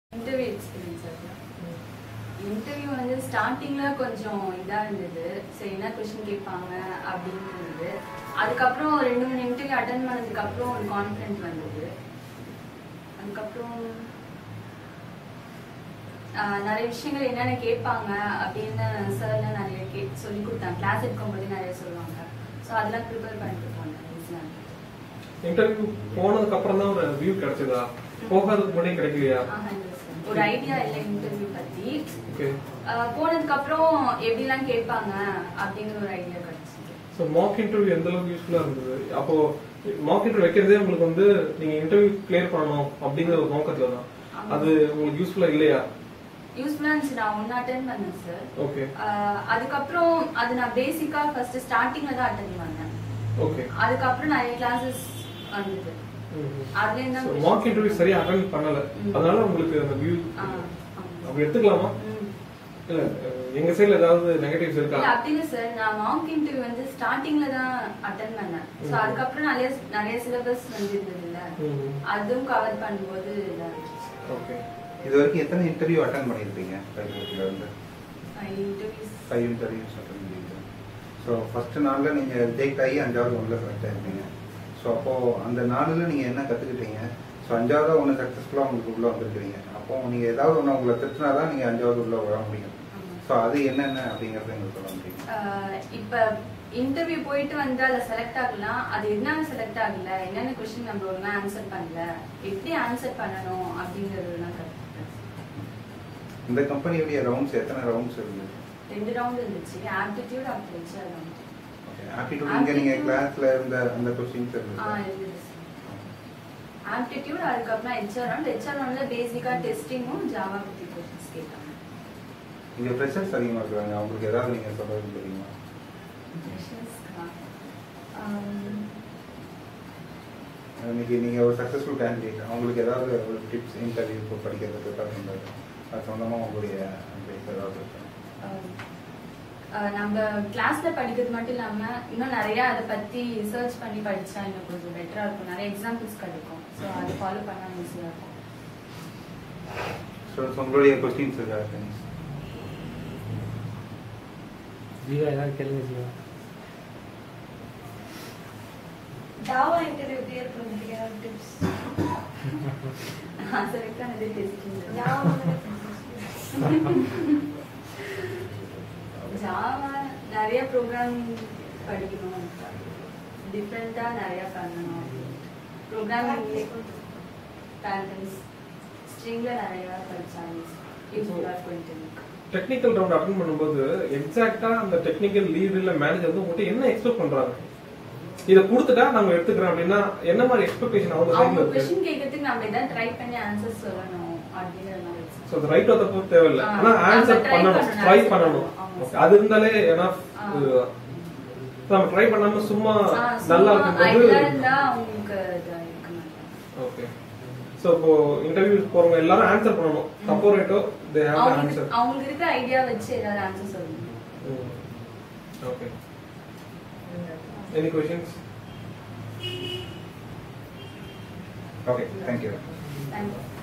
Interview experience interview வந்து ஸ்டார்டிங்ல கொஞ்சம் இதா இருந்தது. சரி என்ன கொஸ்டின் கேட்பாங்க அப்படின்னு இருந்தது. அதுக்கப்புறம் 2-3 இன்டர்வியூ அட்டன் பண்ணதுக்கு அப்புறம் ஒரு கான்ஃபிடன்ஸ் வந்தது. அதுக்கப்புறம் நிறைய விஷயங்கள் என்னென்ன கேட்பாங்க அப்படின்னு சார்லாம் நிறைய சொல்லி கொடுத்தாங்க. கிளாஸ் எடுக்கும்போது நிறைய சொல்லுவாங்க. ஸோ அதெல்லாம் ப்ரிப்பேர் பண்ணிட்டு போனேன். இன்டர்வியூ போனதுக்கு அப்புறம் தான் ஒரு வியூ கிடைச்சதா? போகாததுக்கு முன்னாடி கிடைக்கலையா? ஒரு ஐடியா இல்ல இன்டர்வியூ பத்தி. போனதுக்கு அப்புறம் எப்படி எல்லாம் கேட்பாங்க அப்படிங்கிற ஒரு ஐடியா கிடைச்சது. சோ மாக் இன்டர்வியூ எந்த அளவுக்கு யூஸ்ஃபுல்லா இருந்தது? அப்போ மாக் இன்டர்வியூ வைக்கிறதே உங்களுக்கு வந்து நீங்க இன்டர்வியூ கிளியர் பண்ணணும் அப்படிங்கிற ஒரு நோக்கத்துல தான். அது உங்களுக்கு யூஸ்ஃபுல்லா இல்லையா? யூஸ்ஃபுல்லா இருந்துச்சு. நான் 1 அட்டெண்ட் பண்ணேன் சார். ஓகே. அதுக்கப்புறம் அது நான் பேசிக்கா ஃபர்ஸ்ட் ஸ்டார்டிங்ல தான் அட்டெண்ட் பண்ணேன். ஓகே. அதுக்கப்புறம் நிறைய கிளாसेस வந்தது. அதுல தான் மாக் இன்டர்வியூ சரியா அட்டெண்ட் பண்ணல. அதனால உங்களுக்கு அந்த வியூ அப்படி எடுத்துக்கலாமா? இல்ல எங்க சைடுல ஏதாவது நெகட்டிவ்ஸ் இருக்கா? இல்ல அப்படி இல்ல சார். நான் மாக் இன்டர்வியூ வந்து ஸ்டார்டிங்ல தான் அட்டெண்ட் பண்ணேன். சோ அதுக்கப்புறம் நிறைய சிலபஸ் வந்திருந்தது இல்ல. அதுவும் கவர் பண்ணும்போது ஓகே. இது வரைக்கும் எத்தனை இன்டர்வியூ அட்டெண்ட் பண்ணிருப்பீங்க? பைலட்ல இருந்து 5 இன்டர்வியூஸ் அட்டெண்ட் பண்ணிருக்கீங்க. சோ ஃபர்ஸ்ட் நாள்ல நீங்க ரிஜெக்ட் ஆகி 5வது ஒன்ல செலக்ட் ஆயிருப்பீங்க. சோ அப்போ அந்த நாள்ல நீங்க என்ன கத்துக்கிட்டீங்க? சோ 5வது ஒன்னு சக்சஸ்ஃபுல்லா உங்களுக்கு உள்ள வந்திருக்கீங்க. அப்போ நீங்க ஏதாவது ஒண்ணு உங்களை திட்டினாதான் நீங்க 5வது உள்ள வர முடியும். சோ அது என்னென்ன அப்படிங்கறத எங்களுக்கு சொல்ல முடியும்? இப்ப இன்டர்வியூ போயிட்டு வந்து அதுல செலக்ட் ஆகலாம். அது என்ன செலக்ட் ஆகல, என்னென்ன क्वेश्चन நம்ம ஒழுங்கா ஆன்சர் பண்ணல, எப்படி ஆன்சர் பண்ணணும் அப்படிங்கறதுலாம் கத்துக்கிட்டேன். இந்த கம்பெனியோட ரவுண்ட்ஸ் எத்தனை ரவுண்ட்ஸ் இருந்தது? 2 ரவுண்ட் இருந்துச்சு. ஆப்டிட்யூட் அப்புறம் HR ரவுண்ட். ஓகே. ஆப்டிட்யூட் நீங்க கிளாஸ்ல இருந்த அந்த क्वेश्चंस இருந்தது. ஆப்டிட்யூட் அதுக்கப்புறம் HR ரவுண்ட்ல பேசிக்கா டெஸ்டிங்கும் ஜாவா பத்தி क्वेश्चंस கேட்டாங்க. இங்க ஃப்ரெஷர்ஸ் அதிகமா இருக்காங்க. அவங்களுக்கு ஏதாவது நீங்க சொல்றது தெரியுமா? இன்னைக்கு நீங்க ஒரு சக்சஸ்ஃபுல் கேண்டிடேட், அவங்களுக்கு ஏதாவது ஒரு டிப்ஸ் இன்டர்வியூ படிக்கிறதுக்கு தகுந்தது அது சொந்தமா உங்களுடைய ஏதாவது நம்ம கிளாஸ்ல படிக்கிறது மட்டும் இல்லாம இன்னும் நிறைய அதை பத்தி ரிசர்ச் பண்ணி படிச்சா இன்னும் கொஞ்சம் பெட்டரா இருக்கும். நிறைய எக்ஸாம்பிள்ஸ் கிடைக்கும். ஸோ அதை ஃபாலோ பண்ணா ஈஸியா இருக்கும். ஸோ உங்களுடைய கொஸ்டின்ஸ் இருக்கா? ஜீவா ஏதாவது கேளுங்க ஜீவா. ஜாவா இன்டர்வியூ கிளியர் பண்றதுக்கு ஏதாவது டிப்ஸ்? செலக்ட் ஆனதே டெஸ்டிங். ஜாவா நிறைய ப்ரோக்ராம் படிக்கணும். டிஃப்ரெண்டா நிறைய பண்ணணும். ப்ரோக்ராமிங் பேட்டர்ன்ஸ் ஸ்ட்ரிங்ல நிறைய படிச்சாங்க. யூஸ்ஃபுல்லா இருக்கும். டெக்னிக்கல் ரவுண்ட் அட்டெண்ட் பண்ணும்போது எக்ஸாக்ட்டா அந்த டெக்னிக்கல் லீட் இல்ல மேனேஜர் வந்து உங்ககிட்ட என்ன எக்ஸ்பெக்ட் பண்றாங்க? இத கொடுத்துட்டா நாங்க எடுத்துக்கிறோம் அப்படின்னா என்ன மாதிரி எக்ஸ்பெக்டேஷன் அவங்க சைடுல இருக்கு? क्वेश्चन கேக்கிறதுக்கு நாம இத ட்ரை பண்ணி ஆன்சர் சொல்லணும் அப்படிங்கற மாதிரி. சோ அது ரைட் ஆர் தப்பு தேவை இல்ல. ஆனா ஆன்சர் பண்ணணும், ட்ரை பண்ணணும். அது இருந்தாலே எனஃப். நாம ட்ரை பண்ணாம சும்மா நல்லா இருக்கும்போது ஐடியா உங்களுக்கு இருக்கு. ஓகே. சோ இப்போ இன்டர்வியூ போறவங்க எல்லாரும் ஆன்சர் பண்ணணும். தப்போ ரைட்டோ தே ஹேவ் டு ஆன்சர். அவங்களுக்கு இருக்க ஐடியா வச்சு ஏதாவது ஆன்சர் சொல்லணும். Okay. Any questions? Okay, thank you. Thank you.